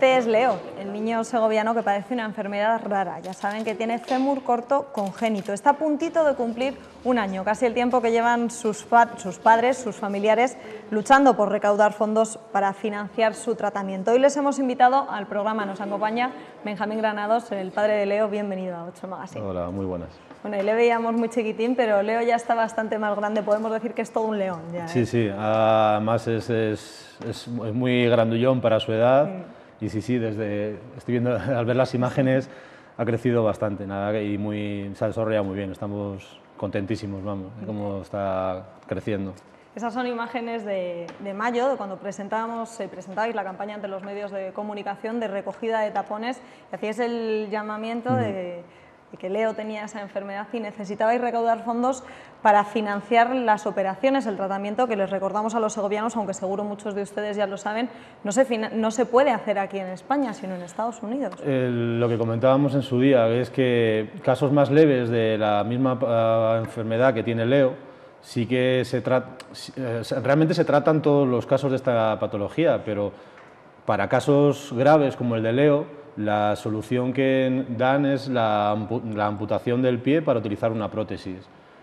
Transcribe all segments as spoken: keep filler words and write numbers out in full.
Este es Leo, el niño segoviano que padece una enfermedad rara. Ya saben que tiene fémur corto congénito. Está a puntito de cumplir un año, casi el tiempo que llevan sus, pa sus padres, sus familiares, luchando por recaudar fondos para financiar su tratamiento. Hoy les hemos invitado al programa, nos acompaña Benjamín Granados, el padre de Leo. Bienvenido a ocho Magazine. Hola, muy buenas. Bueno, y le veíamos muy chiquitín, pero Leo ya está bastante más grande, podemos decir que es todo un león ya, ¿eh? Sí, sí, además es, es, es muy grandullón para su edad. Mm. Y sí, sí, desde, estoy viendo, al ver las imágenes ha crecido bastante, nada, y muy, se ha desarrollado muy bien, estamos contentísimos, vamos, de cómo está creciendo. Esas son imágenes de, de mayo, de cuando presentábamos, eh, presentabais la campaña ante los medios de comunicación de recogida de tapones, y hacíais el llamamiento mm. de, de que Leo tenía esa enfermedad y necesitabais recaudar fondos para financiar las operaciones, el tratamiento que les recordamos a los segovianos, aunque seguro muchos de ustedes ya lo saben, no se, no se puede hacer aquí en España, sino en Estados Unidos. El, lo que comentábamos en su día es que casos más leves de la misma uh, enfermedad que tiene Leo, sí que se trata, eh, realmente se tratan todos los casos de esta patología, pero para casos graves como el de Leo, la solución que dan es la, la amputación del pie para utilizar una prótesis.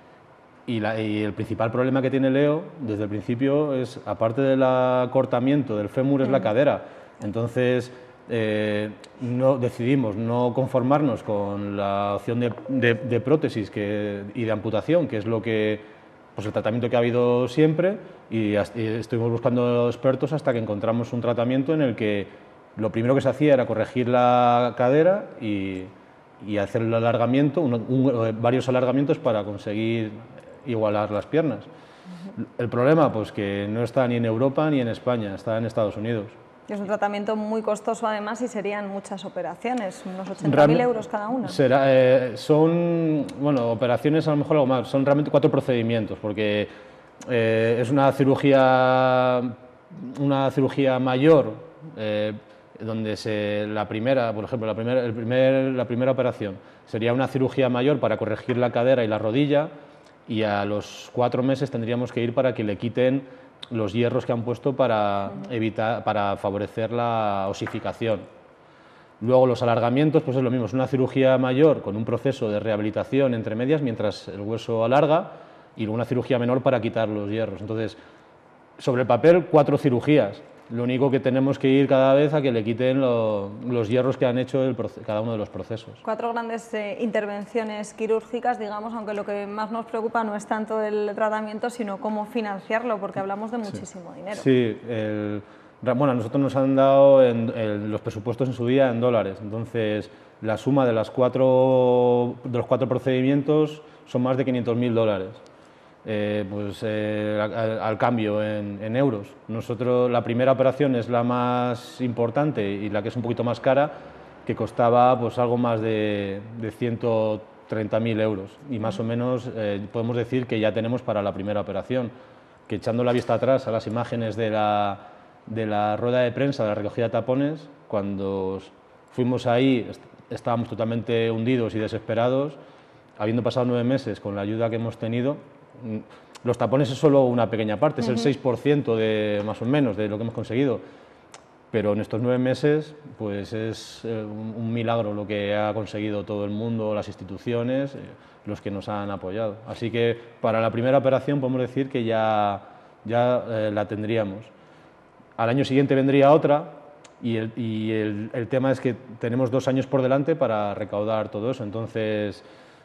Y, la, y el principal problema que tiene Leo desde el principio es, aparte del acortamiento del fémur, es la cadera. Entonces eh, no, decidimos no conformarnos con la opción de, de, de prótesis que, y de amputación, que es lo que, pues el tratamiento que ha habido siempre, y, y estuvimos buscando expertos hasta que encontramos un tratamiento en el que lo primero que se hacía era corregir la cadera y, y hacer el alargamiento, un, un, varios alargamientos para conseguir igualar las piernas. Uh-huh. El problema, pues que no está ni en Europa ni en España, está en Estados Unidos. Es un tratamiento muy costoso además y serían muchas operaciones, unos ochenta mil euros cada una. Será, eh, son, bueno, operaciones a lo mejor algo más, son realmente cuatro procedimientos, porque eh, es una cirugía, una cirugía mayor, eh, donde se, la primera, por ejemplo, la primera, el primer, la primera operación sería una cirugía mayor para corregir la cadera y la rodilla, y a los cuatro meses tendríamos que ir para que le quiten los hierros que han puesto para, evitar, para favorecer la osificación. Luego los alargamientos, pues es lo mismo, es una cirugía mayor con un proceso de rehabilitación entre medias mientras el hueso alarga, y luego una cirugía menor para quitar los hierros. Entonces, sobre el papel, cuatro cirugías. Lo único que tenemos que ir cada vez a que le quiten lo, los hierros que han hecho el, cada uno de los procesos. Cuatro grandes eh, intervenciones quirúrgicas, digamos, aunque lo que más nos preocupa no es tanto el tratamiento, sino cómo financiarlo, porque hablamos de muchísimo sí. dinero. Sí, el, bueno, a nosotros nos han dado en, en los presupuestos en su día en dólares, entonces la suma de, las cuatro, de los cuatro procedimientos son más de quinientos mil dólares. Eh, pues, eh, al, al cambio en, en euros. Nosotros, la primera operación es la más importante y la que es un poquito más cara, que costaba pues, algo más de, de ciento treinta mil euros, y más o menos eh, podemos decir que ya tenemos para la primera operación, que echando la vista atrás a las imágenes de la, de la rueda de prensa de la recogida de tapones, cuando fuimos ahí estábamos totalmente hundidos y desesperados, habiendo pasado nueve meses con la ayuda que hemos tenido. Los tapones es solo una pequeña parte, es el seis por ciento de, más o menos de lo que hemos conseguido, pero en estos nueve meses pues es un, un milagro lo que ha conseguido todo el mundo, las instituciones, los que nos han apoyado. Así que para la primera operación podemos decir que ya, ya eh, la tendríamos. Al año siguiente vendría otra, y, el, y el, el tema es que tenemos dos años por delante para recaudar todo eso. Entonces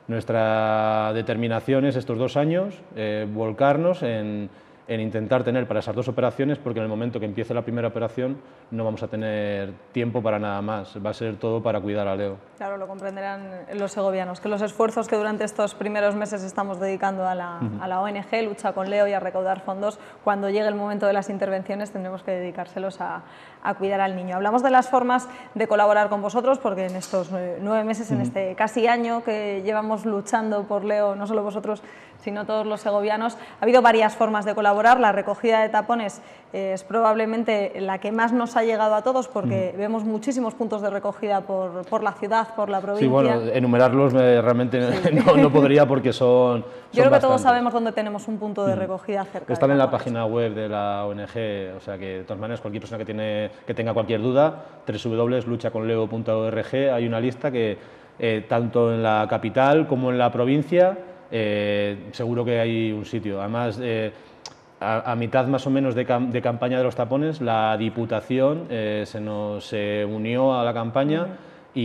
nuestra determinación es estos dos años, eh, volcarnos en, en intentar tener para esas dos operaciones, porque en el momento que empiece la primera operación no vamos a tener tiempo para nada más, va a ser todo para cuidar a Leo. Claro, lo comprenderán los segovianos, que los esfuerzos que durante estos primeros meses estamos dedicando a la, uh-huh. a la O N G, Lucha con Leo, y a recaudar fondos, cuando llegue el momento de las intervenciones tendremos que dedicárselos a, a cuidar al niño. Hablamos de las formas de colaborar con vosotros, porque en estos nueve meses, uh-huh. en este casi año que llevamos luchando por Leo, no solo vosotros, sino todos los segovianos, ha habido varias formas de colaborar colaborar. La recogida de tapones eh, es probablemente la que más nos ha llegado a todos, porque mm. vemos muchísimos puntos de recogida por, por la ciudad, por la provincia. Sí, bueno, enumerarlos eh, realmente sí. no, no podría porque son, son Yo creo bastantes. que todos sabemos dónde tenemos un punto de recogida mm. cerca. Están en la página web de la O N G, o sea que de todas maneras cualquier persona que, tiene, que tenga cualquier duda, doble u doble u doble u punto lucha con leo punto org, hay una lista que eh, tanto en la capital como en la provincia eh, seguro que hay un sitio. Además, eh, a, a mitad más o menos de, cam de campaña de los tapones, la Diputación eh, se nos se unió a la campaña uh-huh.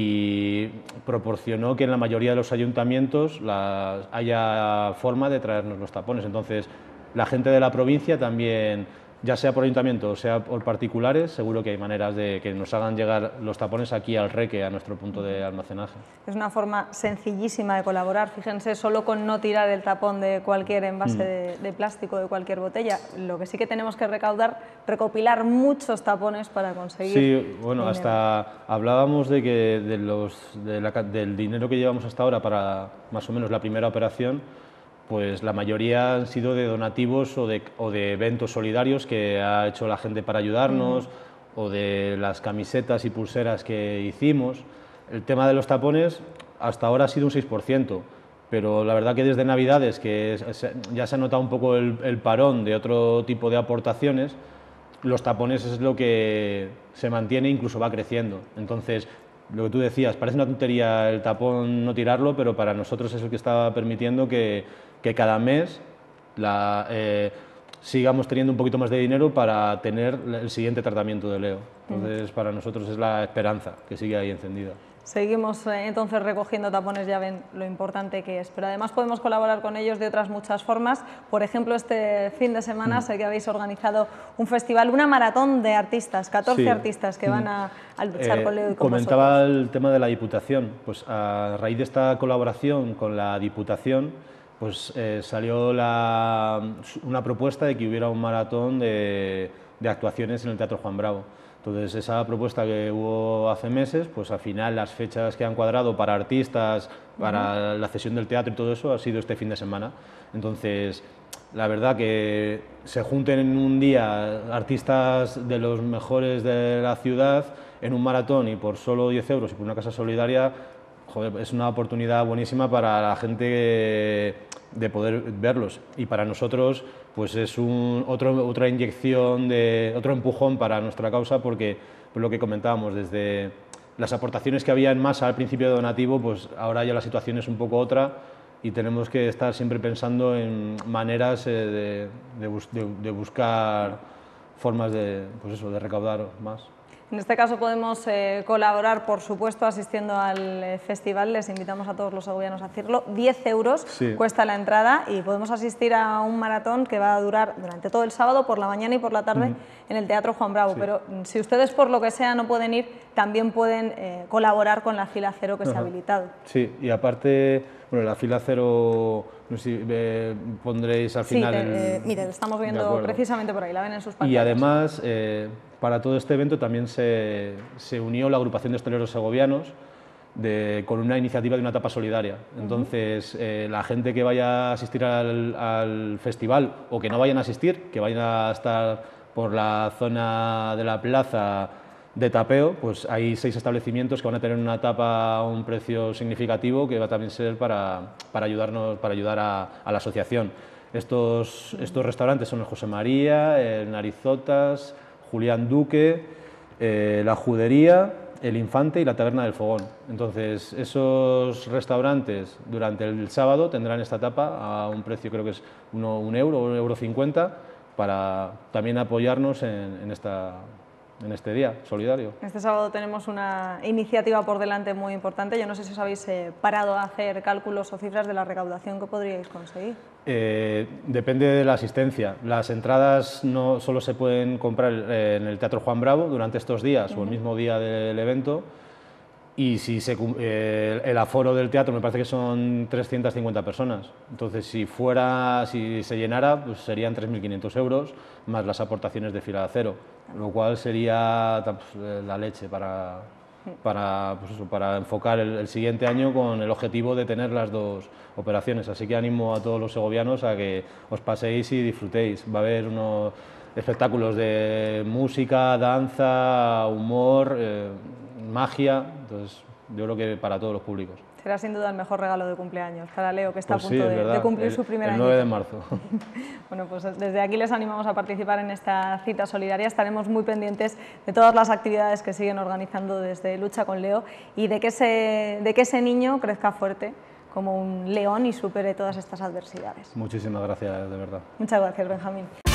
y proporcionó que en la mayoría de los ayuntamientos la, haya forma de traernos los tapones. Entonces, la gente de la provincia también, ya sea por ayuntamiento o sea por particulares, seguro que hay maneras de que nos hagan llegar los tapones aquí al Reque, a nuestro punto de almacenaje. Es una forma sencillísima de colaborar. Fíjense, solo con no tirar el tapón de cualquier envase mm. de, de plástico, de cualquier botella. Lo que sí que tenemos que recaudar, recopilar muchos tapones para conseguir Sí, bueno, dinero. Hasta hablábamos de que de los, de la, del dinero que llevamos hasta ahora para más o menos la primera operación, pues la mayoría han sido de donativos o de, o de eventos solidarios que ha hecho la gente para ayudarnos, mm. o de las camisetas y pulseras que hicimos. El tema de los tapones hasta ahora ha sido un seis por ciento, pero la verdad que desde Navidades, que es, ya se ha notado un poco el, el parón de otro tipo de aportaciones, los tapones es lo que se mantiene e incluso va creciendo. Entonces, lo que tú decías, parece una tontería el tapón no tirarlo, pero para nosotros es el que está permitiendo que, que cada mes la, eh, sigamos teniendo un poquito más de dinero para tener el siguiente tratamiento de Leo. Entonces, mm. para nosotros es la esperanza que sigue ahí encendida. Seguimos eh, entonces recogiendo tapones, ya ven lo importante que es, pero además podemos colaborar con ellos de otras muchas formas. Por ejemplo, este fin de semana mm. sé que habéis organizado un festival, una maratón de artistas, catorce sí. artistas que mm. van a, a luchar eh, con Leo y con Comentaba vosotros. El tema de la Diputación, pues a raíz de esta colaboración con la Diputación, pues eh, salió la, una propuesta de que hubiera un maratón de, de actuaciones en el Teatro Juan Bravo. Entonces, esa propuesta que hubo hace meses, pues al final las fechas que han cuadrado para artistas, para uh-huh. la cesión del teatro y todo eso, ha sido este fin de semana. Entonces, la verdad que se junten en un día artistas de los mejores de la ciudad en un maratón y por solo diez euros y por una casa solidaria, joder, es una oportunidad buenísima para la gente de poder verlos, y para nosotros pues es un, otro, otra inyección, de, otro empujón para nuestra causa, porque por lo que comentábamos, desde las aportaciones que había en masa al principio de donativo, pues ahora ya la situación es un poco otra y tenemos que estar siempre pensando en maneras eh, de, de, bus, de, de buscar formas de, pues eso, de recaudar más. En este caso podemos eh, colaborar, por supuesto, asistiendo al eh, festival. Les invitamos a todos los segovianos a hacerlo. diez euros sí. cuesta la entrada y podemos asistir a un maratón que va a durar durante todo el sábado, por la mañana y por la tarde, uh-huh. en el Teatro Juan Bravo. Sí. Pero si ustedes, por lo que sea, no pueden ir, también pueden eh, colaborar con la fila cero que uh-huh. se ha habilitado. Sí, y aparte, bueno, la fila cero, no sé si eh, pondréis al sí, final... Te, el... eh, mire, lo estamos viendo precisamente por ahí, la ven en sus pantallas. Y además, eh, para todo este evento también se, se unió la agrupación de hosteleros segovianos de, con una iniciativa de una etapa solidaria. Entonces, uh-huh. eh, la gente que vaya a asistir al, al festival o que no vayan a asistir, que vayan a estar por la zona de la plaza de tapeo, pues hay seis establecimientos que van a tener una tapa a un precio significativo que va a también ser para, para, ayudarnos, para ayudar a, a la asociación. Estos, estos restaurantes son el José María, el Narizotas, Julián Duque, eh, la Judería, el Infante y la Taberna del Fogón. Entonces, esos restaurantes durante el sábado tendrán esta tapa a un precio, creo que es uno, un euro o un euro cincuenta, para también apoyarnos en, en, esta, en este día solidario. Este sábado tenemos una iniciativa por delante muy importante. Yo no sé si os habéis eh, parado a hacer cálculos o cifras de la recaudación que podríais conseguir. Eh, depende de la asistencia. Las entradas no solo se pueden comprar en el Teatro Juan Bravo durante estos días uh-huh. o el mismo día del evento, y si se, eh, el aforo del teatro me parece que son trescientas cincuenta personas. Entonces, si fuera, si se llenara, pues serían tres mil quinientos euros más las aportaciones de fila de acero, lo cual sería pues, la leche para, para, pues eso, para enfocar el, el siguiente año con el objetivo de tener las dos operaciones. Así que animo a todos los segovianos a que os paséis y disfrutéis. Va a haber unos espectáculos de música, danza, humor, eh, magia, entonces yo creo que para todos los públicos. Será sin duda el mejor regalo de cumpleaños para Leo, que está Pues a punto sí, de, de cumplir el, su primer el año. nueve de marzo. Bueno, pues desde aquí les animamos a participar en esta cita solidaria. Estaremos muy pendientes de todas las actividades que siguen organizando desde Lucha con Leo y de que ese, de que ese niño crezca fuerte como un león y supere todas estas adversidades. Muchísimas gracias, de verdad. Muchas gracias, Benjamín.